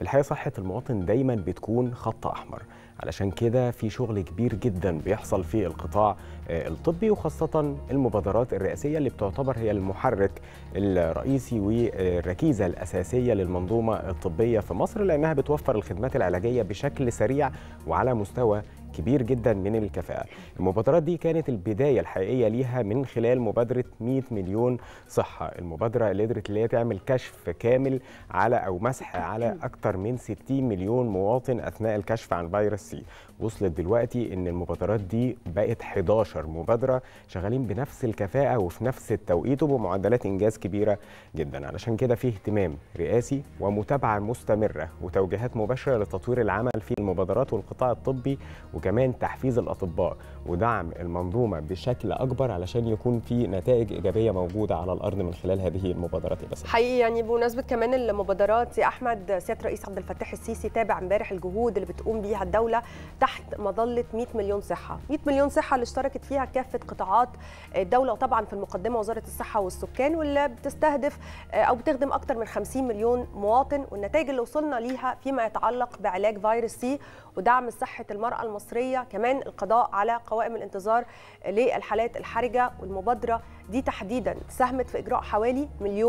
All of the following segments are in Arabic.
الحقيقة صحة المواطن دايما بتكون خط أحمر، علشان كده في شغل كبير جدا بيحصل في القطاع الطبي، وخاصة المبادرات الرئاسية اللي بتعتبر هي المحرك الرئيسي والركيزة الأساسية للمنظومة الطبية في مصر، لأنها بتوفر الخدمات العلاجية بشكل سريع وعلى مستوى كبير جدا من الكفاءة. المبادرات دي كانت البداية الحقيقية ليها من خلال مبادرة 100 مليون صحة، المبادرة اللي قدرت اللي هي تعمل كشف كامل على أو مسح على أكثر من 60 مليون مواطن أثناء الكشف عن فيروس سي. وصلت دلوقتي إن المبادرات دي بقت 11 مبادرة شغالين بنفس الكفاءة وفي نفس التوقيت وبمعدلات إنجاز كبيرة جدا. علشان كده فيه اهتمام رئاسي ومتابعة مستمرة وتوجيهات مباشرة لتطوير العمل في المبادرات والقطاع الطبي، وكمان تحفيز الأطباء ودعم المنظومة بشكل أكبر علشان يكون في نتائج إيجابية موجودة على الأرض من خلال هذه المبادرات. بس حقيقي يعني بمناسبة كمان المبادرات يا أحمد، سيادة الرئيس عبد الفتاح السيسي تابع امبارح الجهود اللي بتقوم بيها الدولة تحت مظلة 100 مليون صحة. 100 مليون صحة اللي اشتركت فيها كافة قطاعات الدولة، وطبعا في المقدمة وزارة الصحة والسكان، واللي بتستهدف أو بتخدم أكثر من 50 مليون مواطن. والنتائج اللي وصلنا ليها فيما يتعلق بعلاج فيروس سي ودعم صحة المرأة المصرية، كمان القضاء على قوائم الانتظار للحالات الحرجة. والمبادرة دي تحديدا ساهمت في إجراء حوالي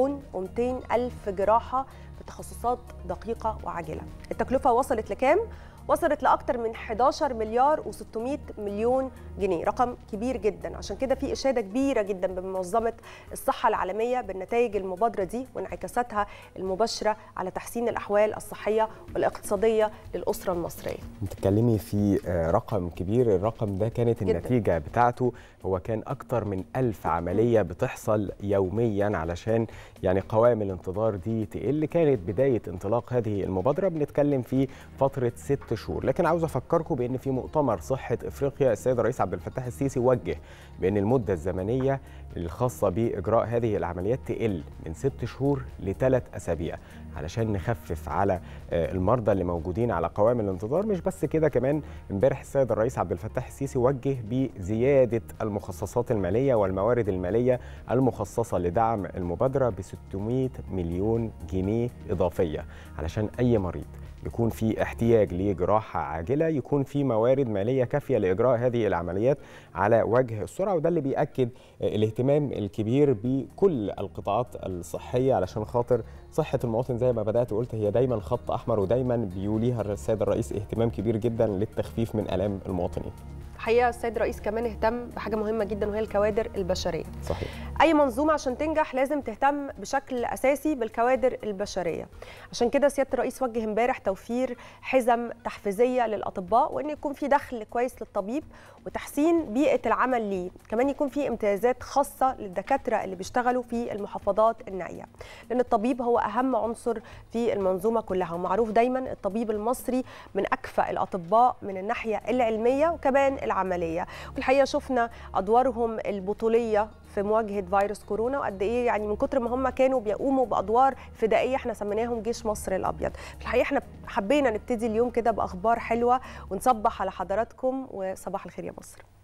1,200,000 جراحة في تخصصات دقيقة وعاجلة. التكلفة وصلت لكام؟ وصلت لأكثر من 11 مليار و600 مليون جنيه، رقم كبير جدا. عشان كده في إشادة كبيرة جدا بمنظمة الصحة العالمية بالنتائج المبادرة دي وانعكاساتها المباشرة على تحسين الأحوال الصحية والاقتصادية للأسرة المصرية. بتتكلمي في رقم كبير، الرقم ده كانت النتيجة بتاعته هو كان أكتر من 1000 عملية بتحصل يوميا علشان يعني قوائم الانتظار دي تقل. كانت بداية انطلاق هذه المبادرة بنتكلم في فترة 6 شهور، لكن عاوز أفكركم بأن في مؤتمر صحة إفريقيا السيد الرئيس عبد الفتاح السيسي وجه بأن المدة الزمنية الخاصة بإجراء هذه العمليات تقل من 6 شهور ل3 أسابيع علشان نخفف على المرضى اللي موجودين على قوائم الانتظار. مش بس كده، كمان امبارح السيد الرئيس عبد الفتاح السيسي وجه بزيادة المخصصات المالية والموارد المالية المخصصة لدعم المبادرة ب 600 مليون جنيه إضافية علشان أي مريض يكون في احتياج لجراحة عاجلة يكون في موارد مالية كافية لإجراء هذه العمليات على وجه السرعة. وده اللي بيأكد الاهتمام الكبير بكل القطاعات الصحية علشان خاطر صحة المواطن زي ما بدأت قلت هي دايما خط أحمر، ودايما بيوليها السيد الرئيس اهتمام كبير جدا للتخفيف من آلام المواطنين. الحقيقه السيد الرئيس كمان اهتم بحاجه مهمه جدا وهي الكوادر البشريه. صحيح. اي منظومه عشان تنجح لازم تهتم بشكل اساسي بالكوادر البشريه. عشان كده سياده الرئيس وجه امبارح توفير حزم تحفيزيه للاطباء، وان يكون في دخل كويس للطبيب وتحسين بيئه العمل ليه، كمان يكون في امتيازات خاصه للدكاتره اللي بيشتغلوا في المحافظات النائيه، لان الطبيب هو اهم عنصر في المنظومه كلها. ومعروف دايما الطبيب المصري من اكفأ الاطباء من الناحيه العلميه وكمان العمليه. والحقيقه شفنا ادوارهم البطوليه في مواجهه فيروس كورونا، وقد ايه يعني من كتر ما هم كانوا بيقوموا بادوار فدائيه احنا سميناهم جيش مصر الابيض. الحقيقه احنا حبينا نبتدي اليوم كده باخبار حلوه ونصبح على حضراتكم، وصباح الخير يا مصر.